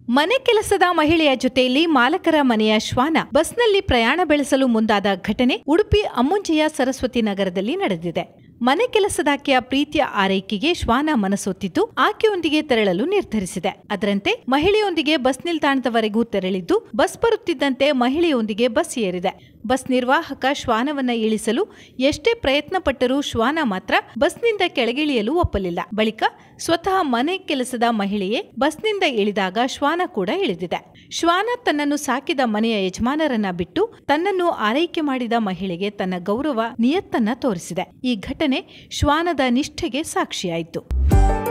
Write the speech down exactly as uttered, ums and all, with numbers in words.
ಮನೆ ಕೆಲಸದ ಮಹಿಳೆಯ ಜೊತೆಯಲ್ಲಿ ಮಾಲಕರ ಮನೆಯ ಶ್ವಾನ ಬಸ್ನಲ್ಲಿ ಪ್ರಯಾಣ ಬೆಳೆಸಲು ಮುಂದಾದ ಘಟನೆ ಉಡುಪಿ ಅಮ್ಮುಂಜೆಯ ಸರಸ್ವತಿ ನಗರದಲ್ಲಿ ನಡೆದಿದೆ. ಮನೆ ಕೆಲಸದಾಕೆಯ ಪ್ರೀತಿಯ ಆರೈಕೆಗೆ ಶ್ವಾನ ಮನಸೊತ್ತಿದ್ದು ಆಕೆಯೊಂದಿಗೆ ತೆರಳಲು ನಿರ್ಧರಿಸಿದೆ. ಅದರಂತೆ ಮಹಿಳೆಯೊಂದಿಗೆ ಬಸ್ ನಿಲ್ದಾಣದವರೆಗೂ ತೆರಳಿದ್ದು ಬಸ್ ಬರುತ್ತಿದ್ದಂತೆ ಮಹಿಳೆಯೊಂದಿಗೆ ಬಸ್ ಏರಿದೆ. ಬಸ್ ನಿರ್ವಾಹಕ ಶ್ವಾನವನ್ನ ಇಳಿಸಲು ಎಷ್ಟೇ ಪ್ರಯತ್ನ ಪಟ್ಟರೂ ಶ್ವಾನ ಮಾತ್ರ ಬಸ್ನಿಂದ ಕೆಳಗಿಳಿಯಲು ಒಪ್ಪಲಿಲ್ಲ. ಬಳಿಕ ಸ್ವತಃ ಮನೆ ಕೆಲಸದ ಮಹಿಳೆಯೇ ಬಸ್ನಿಂದ ಇಳಿದಾಗ ಶ್ವಾನ ಕೂಡ ಇಳಿದಿದೆ. ಶ್ವಾನ ತನ್ನನ್ನು ಸಾಕಿದ ಮನೆಯ ಯಜಮಾನರನ್ನ ಬಿಟ್ಟು ತನ್ನನ್ನು ಆರೈಕೆ ಮಾಡಿದ ಮಹಿಳೆಗೆ ತನ್ನ ಗೌರವ ನಿಯತ್ತನ್ನ ತೋರಿಸಿದೆ. ಈ ಘಟನೆ ಶ್ವಾನದ ನಿಷ್ಠೆಗೆ ಸಾಕ್ಷಿಯಾಯಿತು.